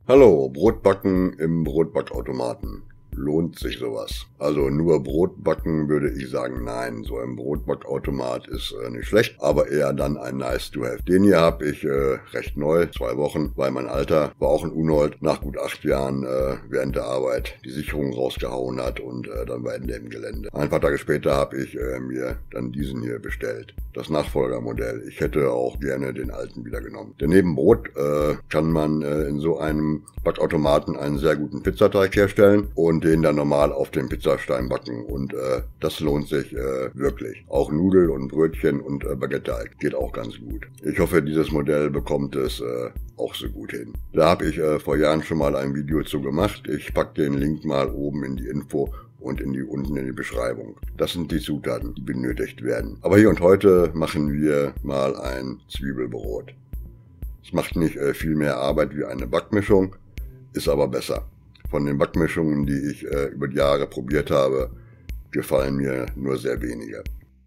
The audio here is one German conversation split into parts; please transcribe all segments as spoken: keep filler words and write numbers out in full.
Hallo, Brotbacken im Brotbackautomaten. Lohnt sich sowas? Also nur Brot backen würde ich sagen nein. So ein Brotbackautomat ist äh, nicht schlecht, aber eher dann ein nice to have. Den hier habe ich äh, recht neu, zwei Wochen, weil mein Alter war auch ein Unhold, nach gut acht Jahren äh, während der Arbeit die Sicherung rausgehauen hat und äh, dann war Ende im Gelände. Ein paar Tage später habe ich äh, mir dann diesen hier bestellt. Das Nachfolgermodell. Ich hätte auch gerne den alten wieder genommen. Denn neben Brot äh, kann man äh, in so einem Backautomaten einen sehr guten Pizzateig herstellen und den dann normal auf dem Pizzastein backen. Und äh, das lohnt sich äh, wirklich. Auch Nudeln und Brötchen und äh, Baguette-Teig geht auch ganz gut. Ich hoffe, dieses Modell bekommt es äh, auch so gut hin. Da habe ich äh, vor Jahren schon mal ein Video zu gemacht. Ich packe den Link mal oben in die Info und in die, unten in die Beschreibung. Das sind die Zutaten, die benötigt werden. Aber hier und heute machen wir mal ein Zwiebelbrot. Es macht nicht äh, viel mehr Arbeit wie eine Backmischung, ist aber besser. Von den Backmischungen, die ich äh, über die Jahre probiert habe, gefallen mir nur sehr wenige.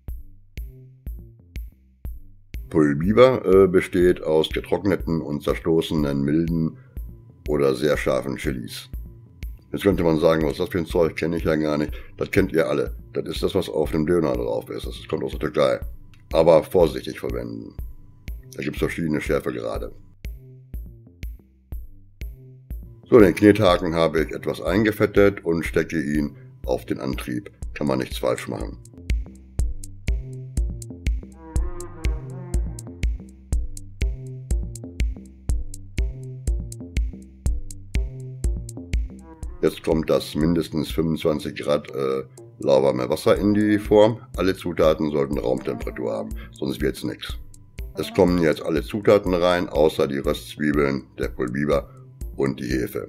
Pulled Beaver äh, besteht aus getrockneten und zerstoßenen milden oder sehr scharfen Chilis. Jetzt könnte man sagen, was ist das für ein Zeug, kenne ich ja gar nicht. Das kennt ihr alle. Das ist das, was auf dem Döner drauf ist. Das kommt aus der Türkei. Aber vorsichtig verwenden. Da gibt es verschiedene Schärfegrade. So, den Knethaken habe ich etwas eingefettet und stecke ihn auf den Antrieb. Kann man nichts falsch machen. Jetzt kommt das mindestens fünfundzwanzig Grad äh, lauwarme Wasser in die Form. Alle Zutaten sollten Raumtemperatur haben, sonst wird's nichts. Es kommen jetzt alle Zutaten rein, außer die Röstzwiebeln, der Pulled Beaver und die Hefe.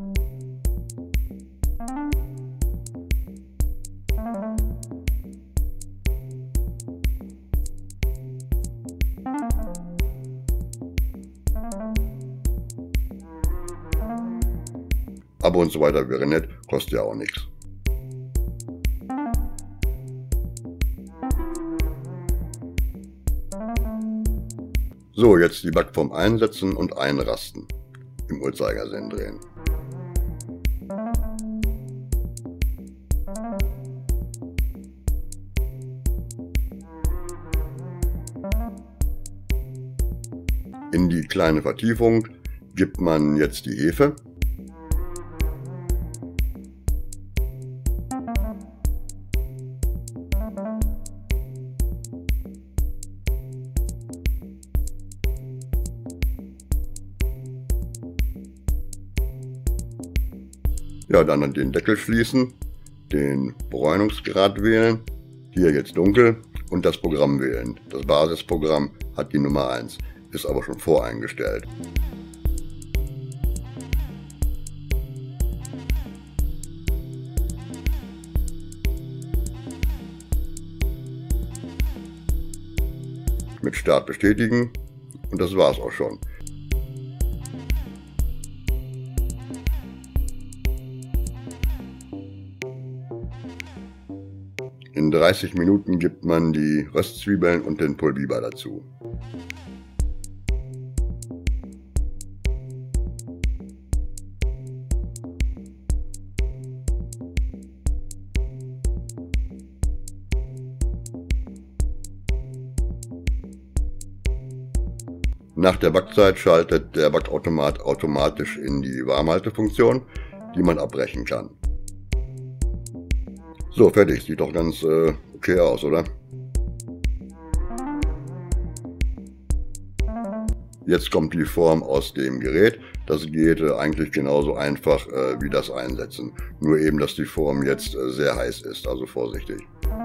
Abo und so weiter wäre nett, kostet ja auch nichts. So, jetzt die Backform einsetzen und einrasten. Im Uhrzeigersinn drehen. In die kleine Vertiefung gibt man jetzt die Hefe. Ja, dann den Deckel schließen, den Bräunungsgrad wählen, hier jetzt dunkel und das Programm wählen. Das Basisprogramm hat die Nummer eins, ist aber schon voreingestellt. Mit Start bestätigen und das war's auch schon. In dreißig Minuten gibt man die Röstzwiebeln und den Pulled Beaver dazu. Nach der Backzeit schaltet der Backautomat automatisch in die Warmhaltefunktion, die man abbrechen kann. So, fertig. Sieht doch ganz äh, okay aus, oder? Jetzt kommt die Form aus dem Gerät. Das geht äh, eigentlich genauso einfach äh, wie das Einsetzen. Nur eben, dass die Form jetzt äh, sehr heiß ist, also vorsichtig.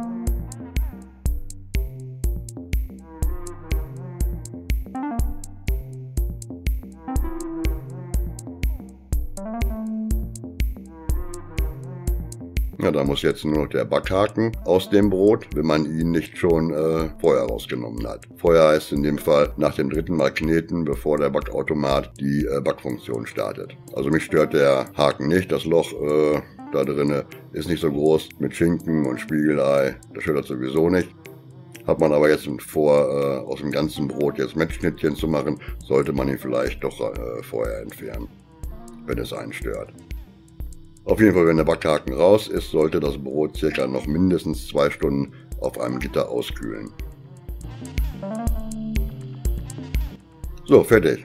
Ja, da muss jetzt nur noch der Backhaken aus dem Brot, wenn man ihn nicht schon äh, vorher rausgenommen hat. Vorher heißt in dem Fall nach dem dritten Mal kneten, bevor der Backautomat die äh, Backfunktion startet. Also mich stört der Haken nicht, das Loch äh, da drinne ist nicht so groß mit Schinken und Spiegelei, das stört das sowieso nicht. Hat man aber jetzt vor, äh, aus dem ganzen Brot jetzt Mettschnittchen zu machen, sollte man ihn vielleicht doch äh, vorher entfernen. wenn es einen stört. Auf jeden Fall, wenn der Backhaken raus ist, sollte das Brot circa noch mindestens zwei Stunden auf einem Gitter auskühlen. So, fertig.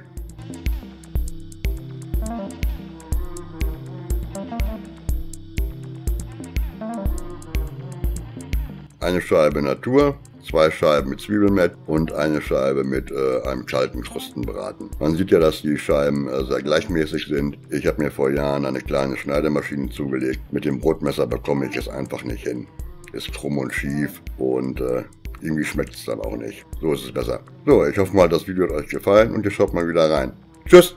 Eine Scheibe Natur, zwei Scheiben mit Zwiebelmett und eine Scheibe mit äh, einem kalten Krustenbraten. Man sieht ja, dass die Scheiben äh, sehr gleichmäßig sind. Ich habe mir vor Jahren eine kleine Schneidemaschine zugelegt. Mit dem Brotmesser bekomme ich es einfach nicht hin. Ist krumm und schief und äh, irgendwie schmeckt es dann auch nicht. So ist es besser. So, ich hoffe mal, das Video hat euch gefallen und ihr schaut mal wieder rein. Tschüss!